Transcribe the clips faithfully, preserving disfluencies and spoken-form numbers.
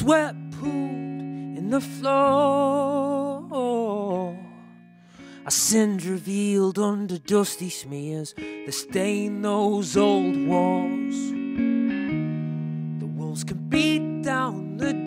sweat pooled in the floor, our sins revealed under dusty smears that stain those old walls. The wolves can beat down the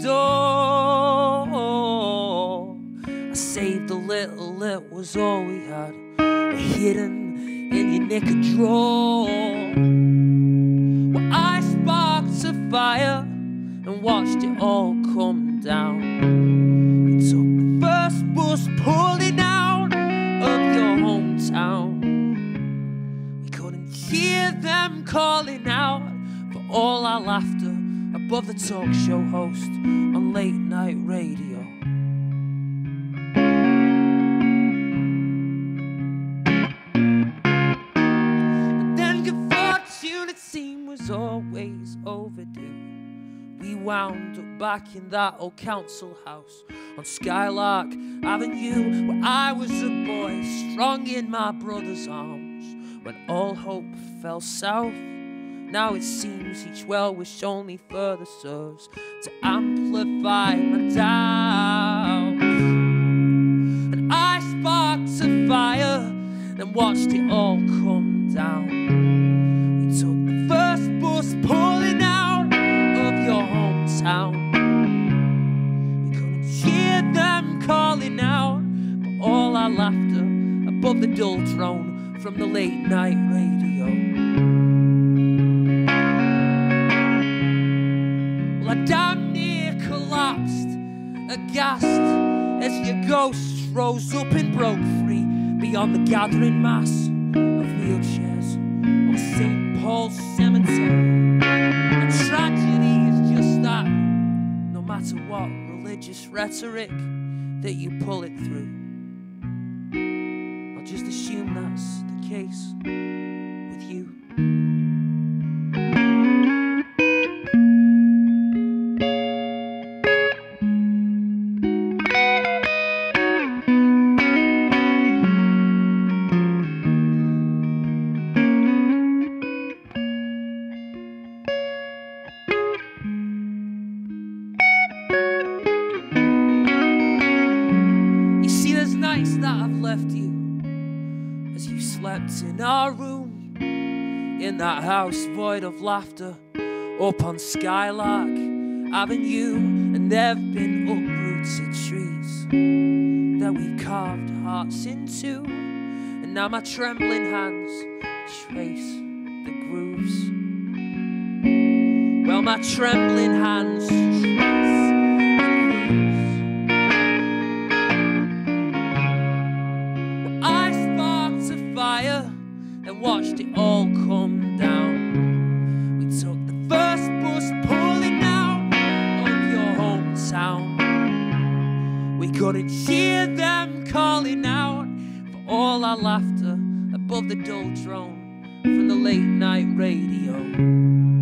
door. I saved the little, it was all we had, hidden in your knicker drawer. Well, I sparked a fire and watched it all come down. It took the first bus pulling out of your hometown. We couldn't hear them calling out for all our laughter above the talk show host on late night radio. But then good fortune, it seemed, was always overdue. We wound up back in that old council house on Skylark Avenue, where I was a boy strong in my brother's arms when all hope fell south. Now it seems each well-wish only further serves to amplify my doubts. And I sparked a fire and watched it all come down. We took the first bus pulling out of your hometown. We couldn't hear them calling out for all our laughter above the dull drone from the late night radio. Well, I damn near collapsed, aghast, as your ghost rose up and broke free beyond the gathering mass of wheelchairs on Saint Paul's Cemetery. A tragedy is just that, no matter what religious rhetoric that you pull it through. I'll just assume that's the case with you. That I've left you as you slept in our room, in that house void of laughter up on Skylark Avenue. And there've been uprooted trees that we've carved hearts into, and now my trembling hands trace the grooves. Well, my trembling hands trace the grooves. And watched it all come down. We took the first bus pulling out of your hometown. We couldn't hear them calling out for all our laughter above the dull drone from the late night radio.